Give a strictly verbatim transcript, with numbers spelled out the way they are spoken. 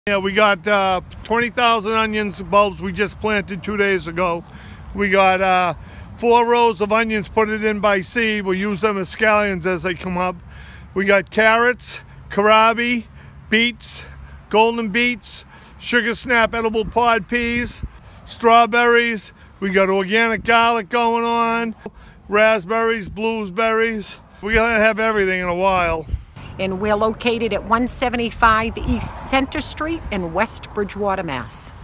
Yeah, we got uh, twenty thousand onions bulbs we just planted two days ago. We got uh, four rows of onions, put it in by seed. We'll use them as scallions as they come up. We got carrots, kohlrabi, beets, golden beets, sugar snap edible pod peas, strawberries. We got organic garlic going on, raspberries, blueberries. We're gonna have everything in a while. And we're located at one seventy-five East Center Street in West Bridgewater, Mass.